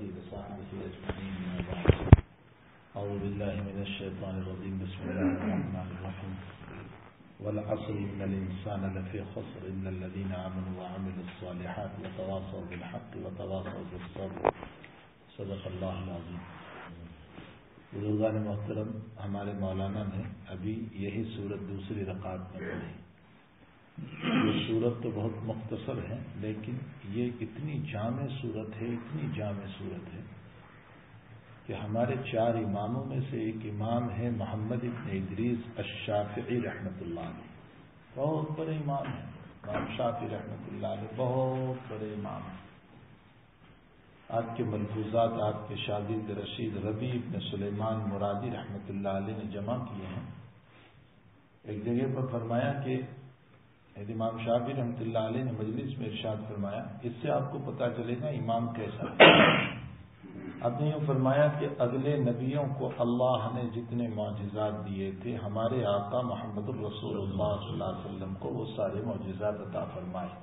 وصحبه أجمعين. أعوذ بالله من الشيطان الرجيم. بسم الله الرحمن الرحيم. والعصر إن الإنسان لفي خسر إلا الذين آمنوا وعملوا الصالحات وتواصوا بالحق وتواصوا بالصبر. صدق اللہ العظیم. بزرگان محترم، ہمارے مولانا نے ابھی یہی سورت دوسری رکعت میں پڑھی. یہ سورت تو بہت مختصر ہے، لیکن یہ اتنی جامع سورت ہے ہے کہ ہمارے 4 اماموں میں سے ایک امام ہے محمد ابن ادریس الشافعی رحمۃ اللہ علیہ. بہت بڑے امام ہیں امام شافعی رحمۃ اللہ علیہ، بہت بڑے امام ہیں. آپ کے ملفوظات آپ کے شاگرد رشید ربیع ابن سلیمان مرادی رحمۃ اللہ علیہ نے جمع کیے ہیں. ایک جگہ پر فرمایا کہ امام شافعی رحمۃ اللہ علیہ نے مجلس میں ارشاد فرمایا، اس سے آپ کو پتہ چلے گا امام کیسا ہے. آپ نے یہ فرمایا کہ اگلے نبیوں کو اللہ نے جتنے معجزات دیے تھے، ہمارے آقا محمد الرسول اللہ صلی اللہ علیہ وسلم کو وہ سارے معجزات عطا فرمائے.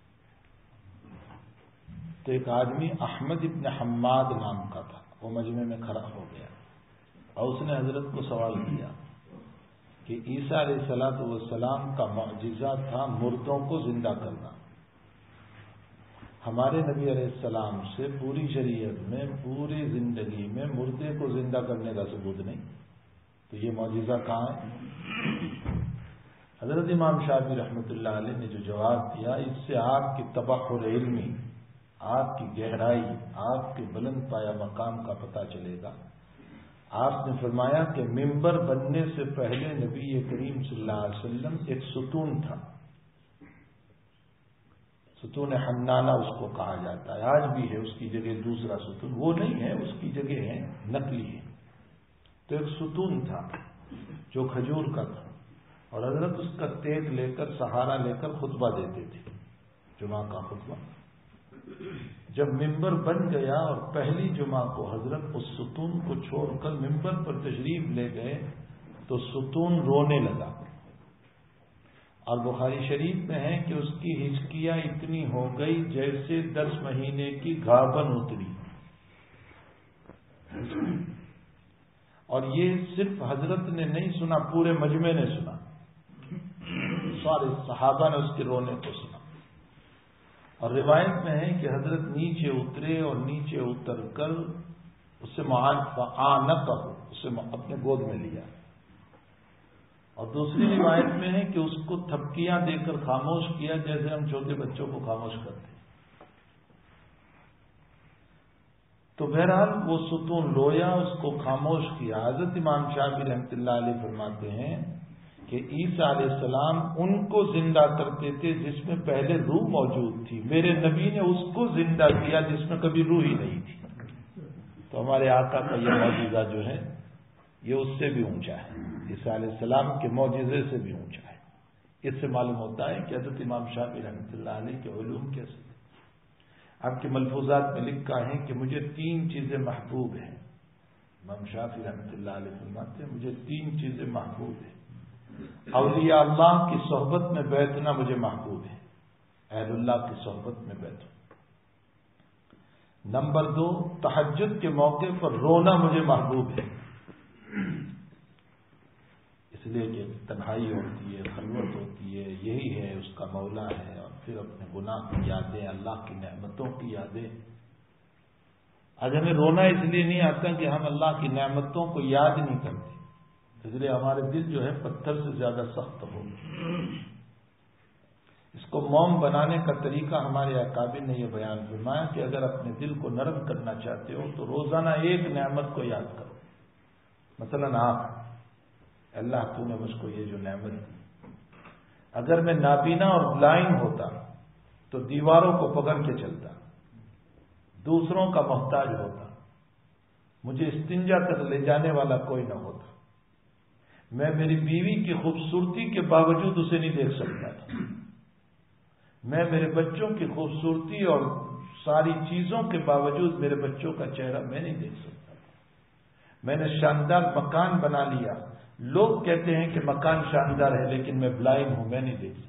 تو ایک آدمی احمد ابن حماد نام کا تھا، وہ مجمع میں کھڑا ہو گیا اور اس نے حضرت کو سوال کیا کہ عیسیٰ علیہ السلام کا معجزہ تھا مردوں کو زندہ کرنا. ہمارے نبی علیہ السلام سے پوری شریعت میں پوری زندگی میں مردے کو زندہ کرنے کا ثبوت نہیں، تو یہ معجزہ کہاں ہے؟ حضرت امام شافعی رحمۃ اللہ علیہ نے جو جواب دیا، اس سے آپ کی تبحر علمی، آپ کی گہرائی، آپ کے بلند پایا مقام کا پتہ چلے گا. آپ نے فرمایا کہ منبر بننے سے پہلے نبی کریم صلی اللہ علیہ وسلم ایک ستون تھا، ستون حنانہ اس کو کہا جاتا ہے، آج بھی ہے اس کی جگہ دوسرا ستون، وہ نہیں ہے، اس کی جگہ ہے نقلی ہے. تو ایک ستون تھا جو کھجور کا تھا، اور حضرت اس کا تیغ لے کر سہارا لے کر خطبہ دیتے تھے، جمعہ کا خطبہ. جب منبر بن گیا اور پہلی جمعہ کو حضرت اس ستون کو چھوڑ کر منبر پر تشریف لے گئے تو ستون رونے لگا. اور بخاری شریف میں ہے کہ اس کی ہچکیاں اتنی ہو گئی جیسے 10 مہینے کی گھابن اتری. اور یہ صرف حضرت نے نہیں سنا، پورے مجمع نے سنا، سارے صحابہ نے اس کے رونے کو سنا. اور روایت میں ہے کہ حضرت نیچے اترے اور نیچے اتر کر اسے اسے اپنے گود میں لیا. اور دوسری روایت میں ہے کہ اس کو تھپکیاں دے کر خاموش کیا، جیسے ہم چھوٹے بچوں کو خاموش کرتے ہیں. تو بہرحال وہ ستون رویا، اس کو خاموش کیا. حضرت امام شافعی رحمۃ اللہ علیہ فرماتے ہیں کہ عیسیٰ علیہ السلام ان کو زندہ کرتے تھے جس میں پہلے روح موجود تھی. میرے نبی نے اس کو زندہ کیا جس میں کبھی روح ہی نہیں تھی. تو ہمارے آقا کا یہ معجزہ جو ہے یہ اس سے بھی اونچا ہے، عیسیٰ علیہ السلام کے معجزے سے بھی اونچا ہے. اس سے معلوم ہوتا ہے کہ حضرت امام شافعی رحمۃ اللہ علیہ کے علوم کیسے تھے. آپ کے ملفوظات میں لکھا ہے کہ مجھے 3 چیزیں محبوب ہیں. امام شافعی رحمۃ اللہ علیہ فرماتے ہیں مجھے 3 چیزیں محبوب ہیں. اولیاء اللہ کی صحبت میں بیٹھنا مجھے محبوب ہے، اہل اللہ کی صحبت میں بیٹھوں. نمبر 2، تہجد کے موقع پر رونا مجھے محبوب ہے، اس لیے کہ تنہائی ہوتی ہے، خلوت ہوتی ہے، یہی ہے اس کا مولا ہے، اور پھر اپنے گناہ کی یادیں، اللہ کی نعمتوں کی یادیں. آج ہمیں رونا اس لیے نہیں آتا کہ ہم اللہ کی نعمتوں کو یاد نہیں کرتے، اس لیے ہمارے دل جو ہے پتھر سے زیادہ سخت ہو. اس کو موم بنانے کا طریقہ ہمارے اکابر نے یہ بیان فرمایا کہ اگر اپنے دل کو نرم کرنا چاہتے ہو تو روزانہ ایک نعمت کو یاد کرو. مثلا آنکھ، اللہ تو نے مجھ کو یہ جو نعمت دی، اگر میں نابینا اور بلائنڈ ہوتا تو دیواروں کو پکڑ کے چلتا، دوسروں کا محتاج ہوتا، مجھے استنجا تک لے جانے والا کوئی نہ ہوتا، میں میری بیوی کی خوبصورتی کے باوجود اسے نہیں دیکھ سکتا تھا، میں میرے بچوں کی خوبصورتی اور ساری چیزوں کے باوجود میرے بچوں کا چہرہ میں نہیں دیکھ سکتا تھا، میں نے شاندار مکان بنا لیا، لوگ کہتے ہیں کہ مکان شاندار ہے لیکن میں بلائنڈ ہوں، میں نہیں دیکھ سکتا.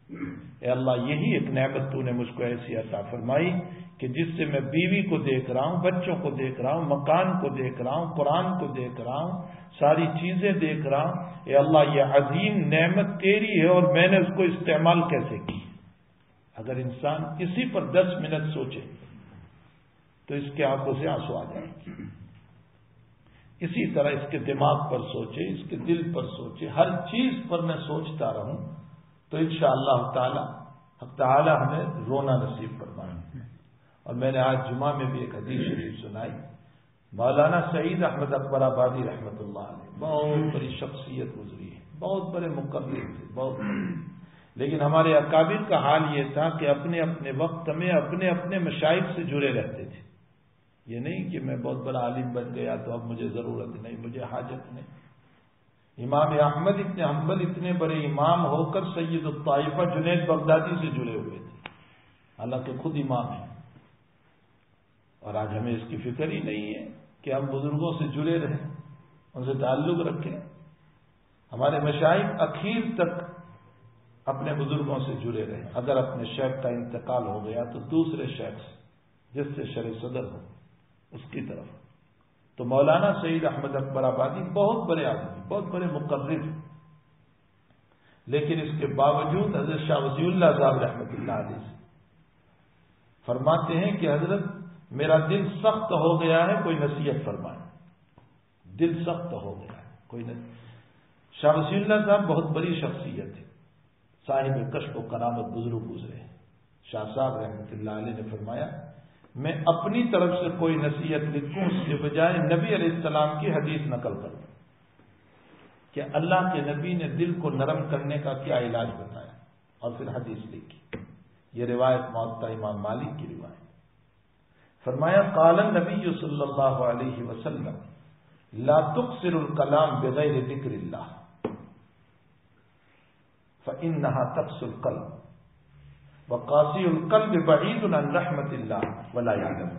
اے اللہ یہی ایک نعمت تو نے مجھ کو ایسی عطا فرمائی کہ جس سے میں بیوی کو دیکھ رہا ہوں، بچوں کو دیکھ رہا ہوں، مکان کو دیکھ رہا ہوں، قرآن کو دیکھ رہا ہوں، ساری چیزیں دیکھ رہا ہوں۔ اے اللہ یہ عظیم نعمت تیری ہے اور میں نے اس کو استعمال کیسے کی؟ اگر انسان اسی پر 10 منٹ سوچے تو اس کے آنکھوں سے آنسو آ جائیں گے۔ اسی طرح اس کے دماغ پر سوچے، اس کے دل پر سوچے، ہر چیز پر میں سوچتا رہوں تو انشاءاللہ تعالی حق تعالی ہمیں رونا نصیب فرمائے۔ اور میں نے آج جمعہ میں بھی ایک حدیث شریف سنائی، مولانا سعید احمد اکبر آبادی رحمۃ اللہ علیہ، بہت بڑی شخصیت گزری ہے، بہت بڑے مقرر تھے، بہت بڑے، لیکن ہمارے اکابر کا حال یہ تھا کہ اپنے اپنے وقت میں اپنے اپنے مشائخ سے جڑے رہتے تھے۔ یہ نہیں کہ میں بہت بڑا عالم بن گیا تو اب مجھے ضرورت نہیں، مجھے حاجت نہیں۔ امام احمد ابن حنبل اتنے بڑے امام ہو کر سید الطائفہ جنید بغدادی سے جڑے ہوئے تھے، حالانکہ خود امام ہیں۔ اور آج ہمیں اس کی فکر ہی نہیں ہے کہ ہم بزرگوں سے جڑے رہیں، ان سے تعلق رکھیں۔ ہمارے مشائخ اخیر تک اپنے بزرگوں سے جڑے رہیں، اگر اپنے شیخ کا انتقال ہو گیا تو دوسرے شیخ جس سے شرع صدر ہو اس کی طرف۔ تو مولانا سعید احمد اکبر آبادی بہت بڑے آدمی، بہت بڑے مقرر، لیکن اس کے باوجود حضرت شاہ ولی اللہ صاحب رحمۃ اللہ علیہ سے فرماتے ہیں کہ حضرت میرا دل سخت ہو گیا ہے، کوئی نصیحت فرمائے، دل سخت ہو گیا ہے کوئی نصیحت۔ شاہ ولی اللہ صاحب بہت بڑی شخصیت ہے، صاحب کشف و کرامت بزرگ گزرے ہیں۔ شاہ صاحب رحمۃ اللہ علیہ نے فرمایا میں اپنی طرف سے کوئی نصیحت لکھوں اس کے بجائے نبی علیہ السلام کی حدیث نقل کروں کہ اللہ کے نبی نے دل کو نرم کرنے کا کیا علاج بتایا، اور پھر حدیث لکھی۔ یہ روایت موطا امام مالک کی روایت۔ فرمایا قال النبی صلی اللہ علیہ وسلم لا تقصر الکلام بغیر ذکر اللہ فإنها تقسو القلب وقاسي القلب بعيد عن رحمة الله ولا يعلم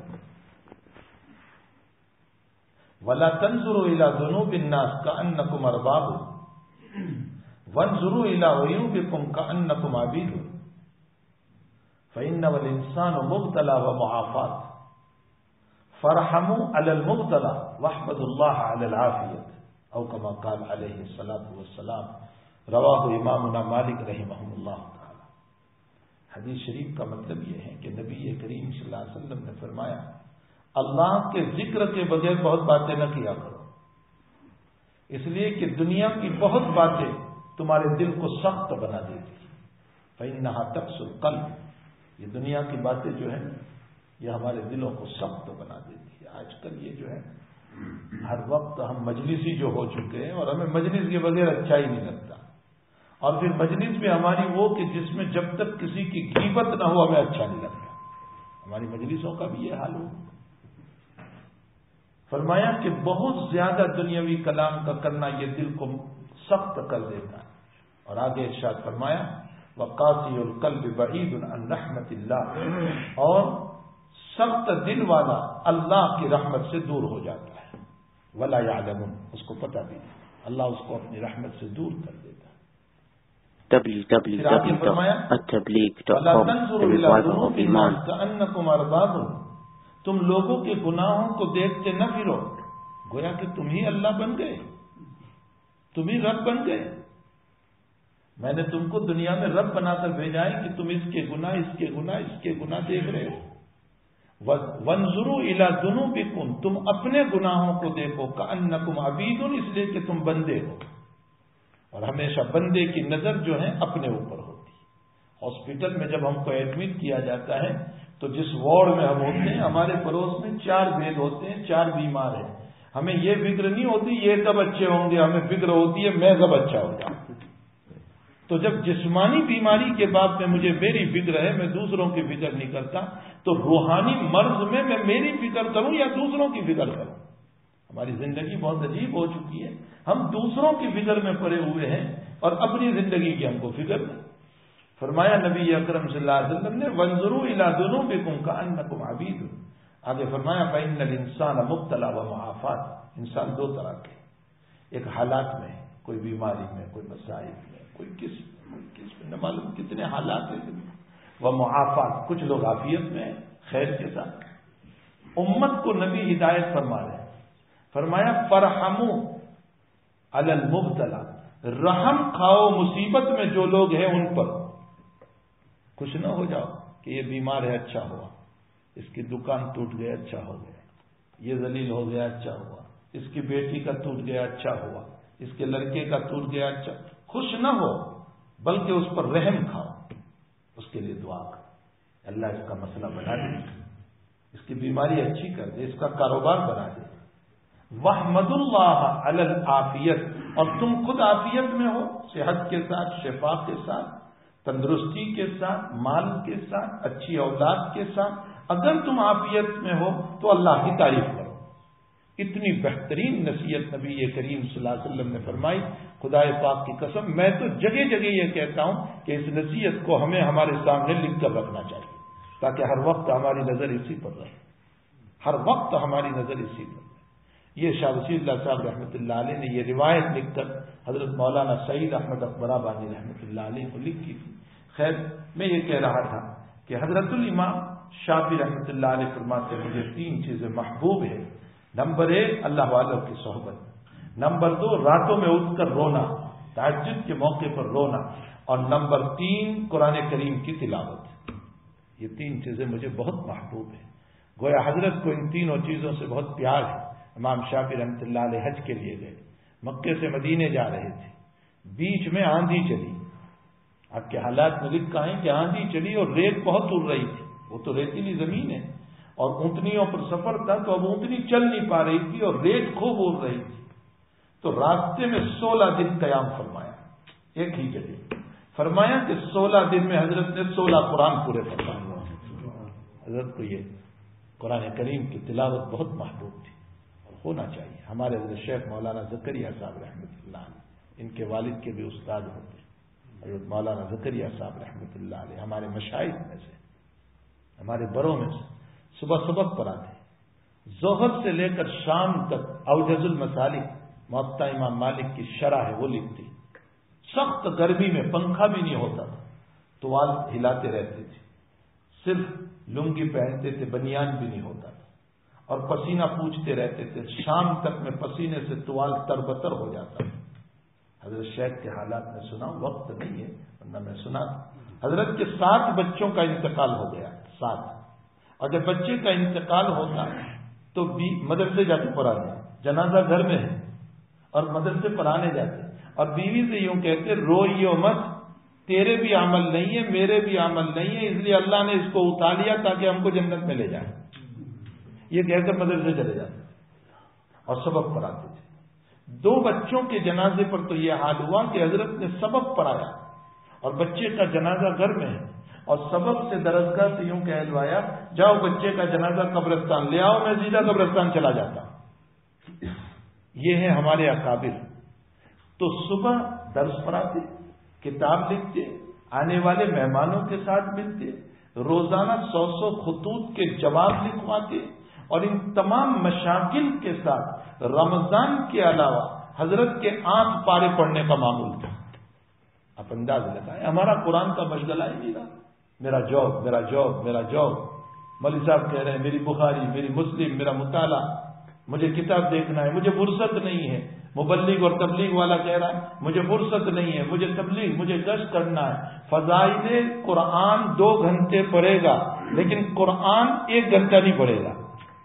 ولا تنظروا إلى ذنوب الناس كأنكم أرباب وانظروا إلى عيوبكم كأنكم عبيد فإنما الإنسان مبتلى ومعافات فرحموا على المبتلى واحمدوا الله على العافية أو كما قال عليه الصلاة والسلام رواہ امامنا مالک رحمہ اللہ تعالی۔ حدیث شریف کا مطلب یہ ہے کہ نبی کریم صلی اللہ علیہ وسلم نے فرمایا اللہ کے ذکر کے بغیر بہت باتیں نہ کیا کرو، اس لیے کہ دنیا کی بہت باتیں تمہارے دل کو سخت بنا دیتی ہیں۔ فإنها تقسو القلب، یہ دنیا کی باتیں جو ہیں یہ ہمارے دلوں کو سخت بنا دیتی ہے۔ آج کل یہ جو ہے ہر وقت ہم مجلسی جو ہو چکے ہیں اور ہمیں مجلس کے بغیر اچھا ہی نہیں لگتا، اور پھر مجلس میں ہماری وہ کہ جس میں جب تک کسی کی غیبت نہ ہو ہمیں اچھا نہیں لگتا۔ ہماری مجلسوں کا بھی یہ حال ہو۔ فرمایا کہ بہت زیادہ دنیاوی کلام کا کرنا یہ دل کو سخت کر دیتا ہے۔ اور آگے ارشاد فرمایا وقاسي القلب بعيد عن رحمت اللہ، اور سخت دل والا اللہ کی رحمت سے دور ہو جاتا ہے۔ ولا يعلمون، اس کو پتہ بھی نہیں، اللہ اس کو اپنی رحمت سے دور کر دیتا ہے۔ تم لوگوں کے گناہوں کو دیکھتے نہ پھرو، گویا کہ تم ہی اللہ بن گئے، تم ہی رب بن گئے۔ میں نے تم کو دنیا میں رب بنا کر بھیجا ہے کہ تم اس کے گناہ اس کے گناہ اس کے گناہ دیکھ رہے ہو۔ وانظروا الی ذنوبکم، تم اپنے گناہوں کو دیکھو، کأنکم عبید، اس لیے کہ تم بندے ہو، اور ہمیشہ بندے کی نظر جو ہے اپنے اوپر ہوتی ہے۔ ہاسپٹل میں جب ہم کو ایڈمٹ کیا جاتا ہے تو جس وارڈ میں ہم ہوتے ہیں ہمارے پڑوس میں 4 بیڈ ہوتے ہیں، 4 بیمار ہیں، ہمیں یہ فکر نہیں ہوتی یہ کب اچھے ہوں گے، ہمیں فکر ہوتی ہے میں کب اچھا ہو جاؤں۔ تو جب جسمانی بیماری کے بعد میں مجھے میری فکر ہے، میں دوسروں کی فکر نہیں کرتا، تو روحانی مرض میں میں میری فکر کروں یا دوسروں کی فکر کروں؟ ہماری زندگی بہت عجیب ہو چکی ہے، ہم دوسروں کی فکر میں پڑے ہوئے ہیں اور اپنی زندگی کی ہم کو فکر نہیں۔ فرمایا نبی اکرم صلی اللہ علیہ وسلم نے وانظروا الی ذنوبکم کأنکم عبید، آگے فرمایا فإن الانسان مبتلا ومعافات، انسان 2 طرح کے، ایک حالات میں، کوئی بیماری میں، کوئی مسائل میں، کوئی کس نہ معلوم کتنے حالات ہیں. وہ معافات، کچھ لوگ عافیت میں خیر کے ساتھ. امت کو نبی ہدایت فرما رہے ہیں، فرمایا فرحموا علی المبتلا، رحم کھاؤ مصیبت میں جو لوگ ہیں ان پر. خوش نہ ہو جاؤ کہ یہ بیمار ہے اچھا ہوا، اس کی دکان ٹوٹ گیا اچھا ہو گیا، یہ ذلیل ہو گیا اچھا ہوا، اس کی بیٹی کا ٹوٹ گیا اچھا ہوا، اس کے لڑکے کا ٹوٹ گیا اچھا. خوش نہ ہو بلکہ اس پر رحم کھاؤ، اس کے لیے دعا کرو اللہ اس کا مسئلہ بنا دے، اس کی بیماری اچھی کر دے، اس کا کاروبار بنا دے. وحمد اللہ علی العافیت، اور تم خود عافیت میں ہو، صحت کے ساتھ، شفا کے ساتھ، تندرستی کے ساتھ، مال کے ساتھ، اچھی اولاد کے ساتھ. اگر تم عافیت میں ہو تو اللہ کی تعریف کرو. اتنی بہترین نصیحت نبی کریم صلی اللہ علیہ وسلم نے فرمائی. خدا پاک کی قسم میں تو جگہ جگہ یہ کہتا ہوں کہ اس نصیحت کو ہمیں ہمارے سامنے لکھ کر رکھنا چاہیے تاکہ ہر وقت ہماری نظر اسی پر رہے، ہر وقت ہماری نظر اسی پر رہے. یہ شاہ وسیع اللہ صاحب رحمۃ اللہ علیہ نے یہ روایت لکھ کر حضرت مولانا سعید احمد اکبر آبادی رحمۃ اللہ علیہ کو لکھی تھی. خیر میں یہ کہہ رہا تھا کہ حضرت الامام شافعی رحمۃ اللہ علیہ فرماتے ہیں مجھے 3 چیزیں محبوب ہیں. نمبر 1 اللہ والوں کی صحبت، نمبر 2 راتوں میں اٹھ کر رونا، تہجد کے موقع پر رونا، اور نمبر 3 قرآن کریم کی تلاوت. یہ 3 چیزیں مجھے بہت محبوب ہیں. گویا حضرت کو ان تینوں چیزوں سے بہت پیار ہے. امام شافعی رحمۃ اللہ علیہ حج کے لیے گئے، مکے سے مدینے جا رہے تھے، بیچ میں آندھی چلی. آپ کے حالات میں لکھا ہے کہ آندھی چلی اور ریت بہت اڑ رہی تھی. وہ تو ریتیلی زمین ہے اور اونٹنیوں پر سفر تھا تو اب اونٹنی چل نہیں پا رہی تھی اور ریت خوب اڑ رہی تھی. تو راستے میں 16 دن قیام فرمایا، ایک ہی جگہ فرمایا کہ 16 دن میں حضرت نے 16 قرآن پورے فرمائے. حضرت کو یہ قرآن کریم کی تلاوت بہت محبوب تھی اور ہونا چاہیے. ہمارے حضرت شیخ مولانا زکریا صاحب رحمۃ اللہ علیہ، ان کے والد کے بھی استاد ہوتے حضرت مولانا زکریا صاحب رحمۃ اللہ علیہ، ہمارے مشائخ میں سے، ہمارے بڑوں میں سے. صبح سبق پڑھاتے، ظہر سے لے کر شام تک اوجز المسالک موطا امام مالک کی شرح ہے وہ لکھتی. سخت گرمی میں پنکھا بھی نہیں ہوتا تھا، توال ہلاتے رہتے تھے، صرف لنگی پہنتے تھے، بنیان بھی نہیں ہوتا تھا، اور پسینہ پوچھتے رہتے تھے. شام تک میں پسینے سے توال تربتر ہو جاتا تھا. حضرت شیخ کے حالات میں سنا، وقت نہیں ہے ورنہ میں سنا. حضرت کے 7 بچوں کا انتقال ہو گیا، 7. اور جب بچے کا انتقال ہوتا تو مدرسے جا کے پڑھانے، جنازہ گھر میں ہے اور مدرسے پڑھانے جاتے، اور بیوی سے یوں کہتے روئیو مت، تیرے بھی عمل نہیں ہے میرے بھی عمل نہیں ہے، اس لیے اللہ نے اس کو اٹھا لیا تاکہ ہم کو جنت میں لے جائے. یہ کہہ کر مدرسے چلے جاتے اور سبق پڑھاتے تھے. 2 بچوں کے جنازے پر تو یہ حال ہوا کہ حضرت نے سبق پڑھایا اور بچے کا جنازہ گھر میں ہے، اور سبق سے درسگاہ سے یوں کہلوایا جاؤ بچے کا جنازہ قبرستان لے آؤ، میں سیدھا قبرستان چلا جاتا. یہ ہے ہمارے اکابر. تو صبح درس پڑھاتے، کتاب لکھتے، آنے والے مہمانوں کے ساتھ ملتے، روزانہ 100 خطوط کے جواب لکھواتے، اور ان تمام مشاغل کے ساتھ رمضان کے علاوہ حضرت کے آنکھ پارے پڑھنے کا معمول تھا. آپ انداز لگائیں، ہمارا قرآن کا مشغلہ ہی نہیں رہا. میرا جاب میرا جاب میرا جاب. مولوی صاحب کہہ رہے ہیں میری بخاری میری مسلم میرا مطالعہ، مجھے کتاب دیکھنا ہے، مجھے فرصت نہیں ہے. مبلغ اور تبلیغ والا کہہ رہا ہے مجھے فرصت نہیں ہے، مجھے تبلیغ مجھے گشت کرنا ہے. فضائل قرآن 2 گھنٹے پڑھے گا لیکن قرآن 1 گھنٹہ نہیں پڑھے گا.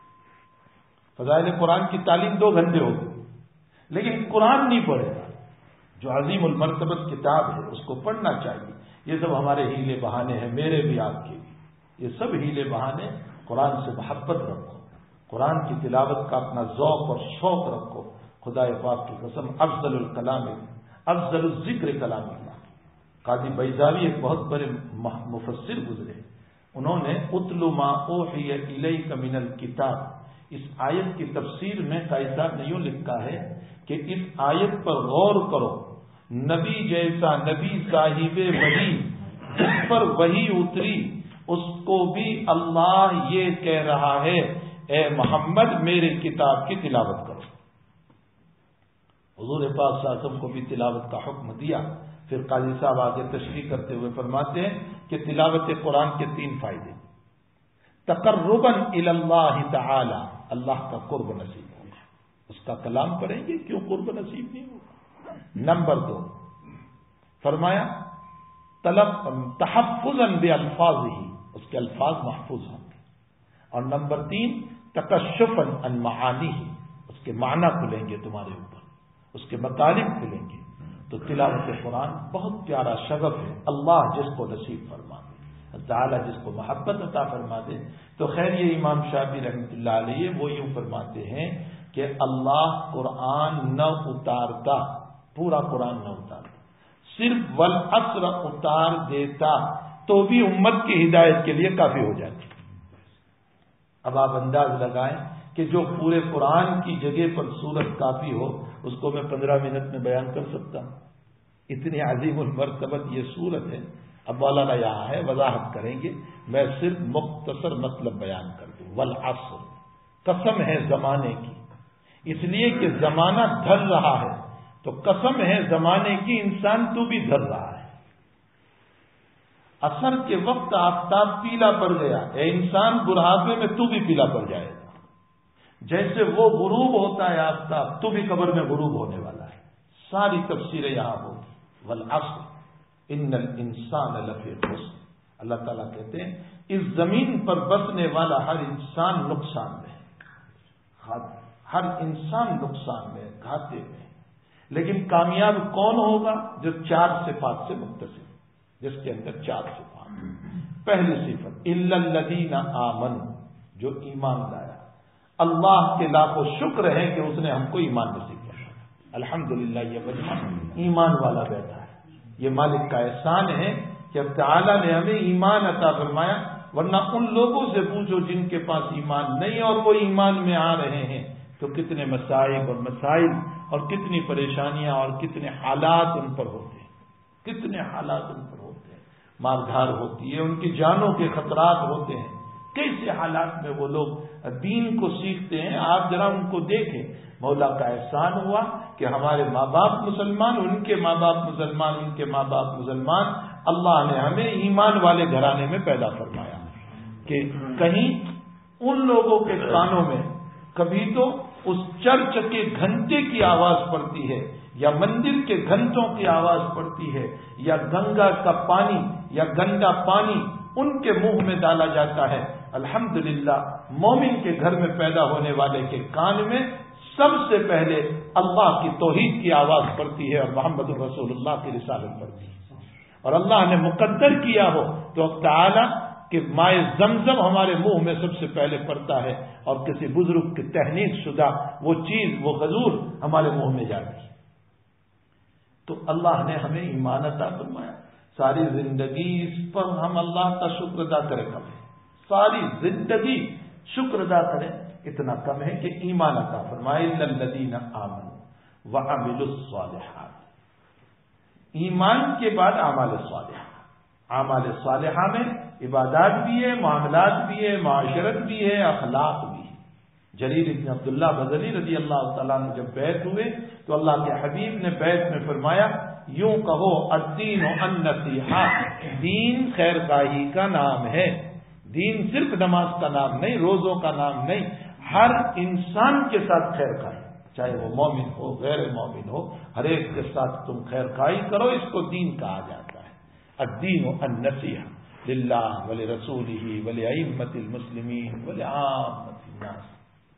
فضائل قرآن کی تعلیم 2 گھنٹے ہوگی لیکن قرآن نہیں پڑھے گا. جو عظیم المرتبت کتاب ہے اس کو پڑھنا چاہیے. یہ سب ہمارے ہیلے بہانے ہیں، میرے بھی آپ کے بھی، یہ سب ہیلے بہانے. قرآن سے محبت رکھو، قرآن کی تلاوت کا اپنا ذوق اور شوق رکھو. خدا پاک کی قسم افضل الکلام افضل الذکر کلام اللہ. قاضی بیضاوی ایک بہت بڑے مفسر گزرے، انہوں نے اتل ما اوحی الیک من الکتاب، اس آیت کی تفسیر میں قاضی صاحب نے یوں لکھا ہے کہ اس آیت پر غور کرو. نبی جیسا نبی صاحب وحی جس پر وحی اتری اس کو بھی اللہ یہ کہہ رہا ہے اے محمد میرے کتاب کی تلاوت کرو. حضور پاک صلی اللہ علیہ وسلم کو بھی تلاوت کا حکم دیا. پھر قاضی صاحب آگے تشریح کرتے ہوئے فرماتے ہیں کہ تلاوت قرآن کے 3 فائدے. تقربا الی اللہ تعالی، اللہ کا قرب نصیب ہوگا. اس کا کلام پڑھیں گے کیوں قرب نصیب نہیں ہوگا. نمبر 2 فرمایا تحفظا بالفاظہ، اس کے الفاظ محفوظ ہوں گے. اور نمبر 3 تکشفا عن معانیہ، اس کے معنی کھلیں گے تمہارے اوپر، اس کے مطالب کھلیں گے. تو تلاوت قرآن بہت پیارا شغف ہے. اللہ جس کو نصیب فرما دے، تعالیٰ جس کو محبت عطا فرما دے. تو خیر یہ امام شافعی رحمۃ اللہ علیہ وہ یوں فرماتے ہیں کہ اللہ قرآن نہ اتارتا، پورا قرآن نہ اتارتا، صرف والعصر اتار دیتا تو بھی امت کی ہدایت کے لیے کافی ہو جاتی. اب آپ انداز لگائیں کہ جو پورے قرآن کی جگہ پر سورت کافی ہو، اس کو میں 15 منٹ میں بیان کر سکتا ہوں. اتنی عظیم المرتبت یہ سورت ہے. اب مولانا یہاں ہے، وضاحت کریں گے، میں صرف مختصر مطلب بیان کر دوں. والعصر، قسم ہے زمانے کی، اس لیے کہ زمانہ ڈھل رہا ہے، تو قسم ہے زمانے کی، انسان تو بھی ڈھل رہا ہے. عصر کے وقت آفتاب پیلا پڑ گیا، اے انسان بڑھاپے میں تو بھی پیلا پڑ جائے گا. جیسے وہ غروب ہوتا ہے آفتاب، تو بھی قبر میں غروب ہونے والا ہے. ساری تفسیریں یہاں ہوگی. والعصر ان الانسان لفی خسر، اللہ تعالیٰ کہتے ہیں اس زمین پر بسنے والا ہر انسان نقصان میں ہے، ہر انسان نقصان میں، گھاٹے میں. لیکن کامیاب کون ہوگا؟ جو 4 صفات سے متصل، جس کے اندر 4 صفات. پہلی صفت الا الذین آمنوا، جو ایمان لایا. اللہ کے لاکھوں شکر ہے کہ اس نے ہم کو ایمان نصیب کیا. الحمدللہ یہ مجمع ایمان والا بیٹھا ہے. یہ مالک کا احسان ہے کہ اب تعالیٰ نے ہمیں ایمان عطا فرمایا. ورنہ ان لوگوں سے پوچھو جن کے پاس ایمان نہیں اور وہ ایمان میں آ رہے ہیں، تو کتنے مصائب اور مسائل اور کتنی پریشانیاں اور کتنے حالات ان پر ہوتے ہیں، کتنے حالات ان پر ہوتے ہیں. مار دھار ہوتی ہے، ان کی جانوں کے خطرات ہوتے ہیں. کیسے حالات میں وہ لوگ دین کو سیکھتے ہیں. آپ ذرا ان کو دیکھیں. مولا کا احسان ہوا کہ ہمارے ماں باپ مسلمان، ان کے ماں باپ مسلمان، ان کے ماں باپ مسلمان. اللہ نے ہمیں ایمان والے گھرانے میں پیدا فرمایا کہ کہیں ان لوگوں کے کانوں میں کبھی تو اس چرچ کے گھنٹے کی آواز پڑتی ہے، یا مندر کے گھنٹوں کی آواز پڑتی ہے، یا گنگا کا پانی یا گندا پانی ان کے منہ میں ڈالا جاتا ہے. الحمدللہ مومن کے گھر میں پیدا ہونے والے کے کان میں سب سے پہلے اللہ کی توحید کی آواز پڑتی ہے اور محمد رسول اللہ کی رسالت پڑتی ہے. اور اللہ نے مقدر کیا ہو تو تعالیٰ کہ مائے زمزم ہمارے منہ میں سب سے پہلے پڑتا ہے، اور کسی بزرگ کی تحنیط شدہ وہ چیز، وہ غزور ہمارے منہ میں جاتی ہے. تو اللہ نے ہمیں ایمان عطا فرمایا. ساری زندگی اس پر ہم اللہ کا شکر ادا کریں کم ہے. ساری زندگی شکر ادا کریں اتنا کم ہے کہ ایمان عطا فرمائے. الا الذین آمنوا وعملوا الصالحات. ایمان کے بعد اعمال صالحہ. اعمال صالحہ میں عبادات بھی ہے، معاملات بھی ہے، معاشرت بھی ہے، اخلاق بھی ہے. جریر بن عبداللہ بجلی رضی اللہ تعالیٰ نے جب بیعت ہوئے تو اللہ کے حبیب نے بیعت میں فرمایا یوں کہو الدین النصیحہ، دین خیر خواہی کا نام ہے. دین صرف نماز کا نام نہیں، روزوں کا نام نہیں، ہر انسان کے ساتھ خیر خواہی، چاہے وہ مومن ہو غیر مومن ہو، ہر ایک کے ساتھ تم خیر خواہی کرو. اس کو دین کہا جاتا ہے. الدین النصیحہ للہ ولرسولہ ولأئمۃ المسلمین ولعامۃ الناس.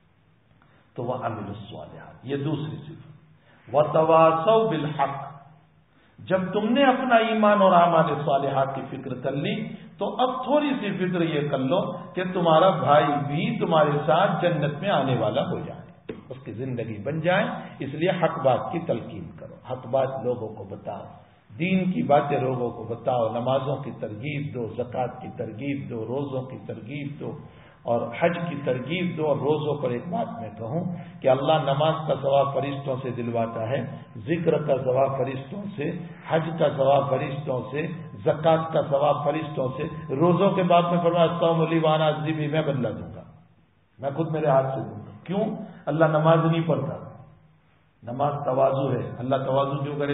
تو وعملوا الصالحات یہ دوسری صفت. وتواصوا بالحق. جب تم نے اپنا ایمان اور اعمال صالحات کی فکر کر لی تو اب تھوڑی سی فکر یہ کر لو کہ تمہارا بھائی بھی تمہارے ساتھ جنت میں آنے والا ہو جائے، اس کی زندگی بن جائے. اس لیے حق بات کی تلقین کرو، حق بات لوگوں کو بتاؤ، دین کی باتیں لوگوں کو بتاؤ، نمازوں کی ترغیب دو، زکوٰۃ کی ترغیب دو، روزوں کی ترغیب دو اور حج کی ترغیب دو. اور روزوں پر ایک بات میں کہوں کہ اللہ نماز کا ثواب فرشتوں سے دلواتا ہے، ذکر کا ثواب فرشتوں سے، حج کا ثواب فرشتوں سے، زکوٰۃ کا ثواب فرشتوں سے. روزوں کے بعد میں فرمایا الصوم لی وانا اجزی بہ، میں بدلہ دوں گا، میں خود میرے ہاتھ سے دوں گا. کیوں؟ اللہ نماز نہیں پڑھتا. نماز تواضع ہے. اللہ تواضع کیوں کرے گا؟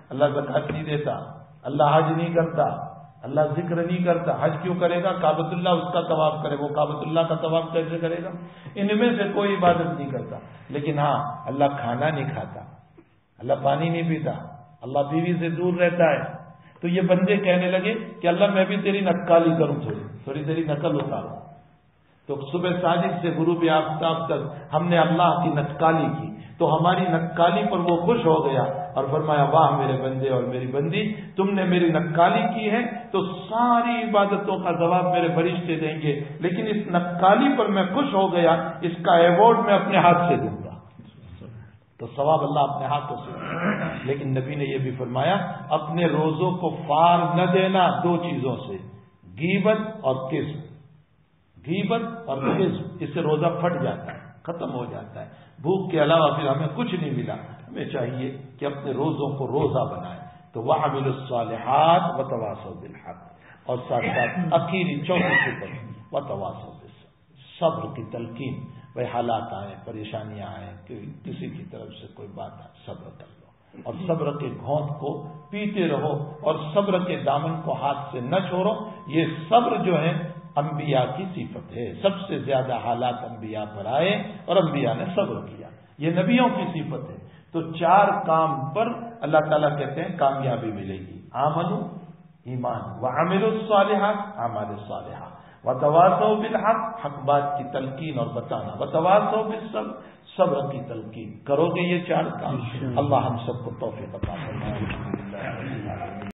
اللہ زکات نہیں دیتا، اللہ حج نہیں کرتا، اللہ ذکر نہیں کرتا، حج کیوں کرے گا؟ کعبۃ اللہ اس کا طواف کرے، وہ کعبۃ اللہ کا طواف کیسے کرے گا؟ ان میں سے کوئی عبادت نہیں کرتا، لیکن ہاں اللہ کھانا نہیں کھاتا، اللہ پانی نہیں پیتا، اللہ بیوی سے دور رہتا ہے. تو یہ بندے کہنے لگے کہ اللہ میں بھی تیری نقالی کروں، تھوڑی تیری نقل اتاروں. تو صبح صادق سے غروب آفتاب تک ہم نے اللہ کی نقالی کی، تو ہماری نقالی پر وہ خوش ہو گیا اور فرمایا واہ میرے بندے اور میری بندی، تم نے میری نقالی کی ہے تو ساری عبادتوں کا جواب میرے فرشتے دیں گے، لیکن اس نقالی پر میں خوش ہو گیا، اس کا ایوارڈ میں اپنے ہاتھ سے دوں گا. تو ثواب اللہ اپنے ہاتھوں سے دے. لیکن نبی نے یہ بھی فرمایا اپنے روزوں کو فار نہ دینا دو چیزوں سے، غیبت اور کذب. غیبت اور کذب، اس سے روزہ پھٹ جاتا ہے، ختم ہو جاتا ہے. بھوک کے علاوہ پھر ہمیں کچھ نہیں ملا. ہمیں چاہیے کہ اپنے روزوں کو روزہ بنائیں. تو وَعَمِلُوا الصَّالِحَاتِ وَتَوَاصَوْا بِالْحَقِّ، اور ساتھ ساتھ اخیری چوتھی صفت وَتَوَاصَوْا بِالصَّبْرِ، صبر کی تلقین. بھائی حالات آئیں، پریشانیاں آئیں، کسی کی طرف سے کوئی بات آئے، صبر کر لو اور صبر کے گھونٹ کو پیتے رہو اور صبر کے دامن کو ہاتھ سے نہ چھوڑو. یہ صبر جو ہے انبیاء کی صفت ہے. سب سے زیادہ حالات انبیاء پر آئے اور انبیاء نے صبر کیا، یہ نبیوں کی صفت ہے. تو چار کام پر اللہ تعالیٰ کہتے ہیں کامیابی ملے گی. آمنو ایمان، وعملوا الصالحات اعمال صالحہ، وتواصوا بالحق حق بات کی تلقین اور بتانا، وتواصوا بالصبر صبر کی تلقین. کرو گے یہ چار کام، اللہ ہم سب کو توفیق عطا فرمائے.